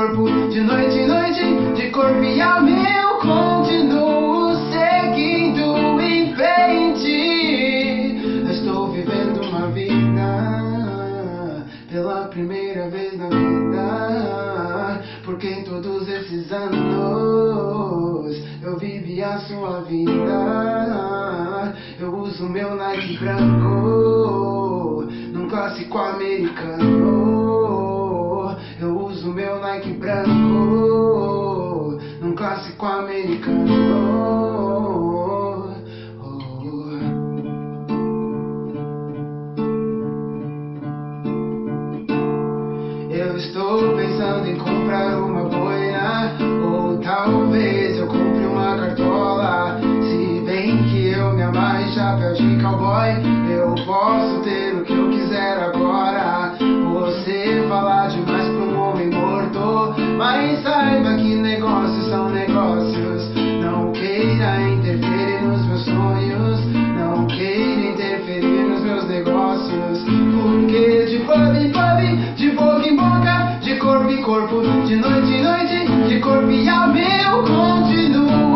corpo, de noite em noite, de corpo e alma eu continuo seguindo em frente. Eu estou vivendo uma vida pela primeira vez na vida, porque em todos esses anos eu vivi a sua vida. Eu uso meu Nike branco num clássico americano. Eu uso meu Nike branco num clássico americano. Eu estou pensando em comprar uma boina, ou talvez eu compre uma cartola. Se bem que eu me amarre chapéu de cowboy, eu posso ter o que eu quiser agora. Você fala demais pra um homem morto, mas saiba que negócios são negócios. Não queira interferir nos meus sonhos, não queira interferir nos meus negócios, porque de pub em pub, de boca em boca, de corpo em corpo, de noite em noite, de corpo e alma eu continuo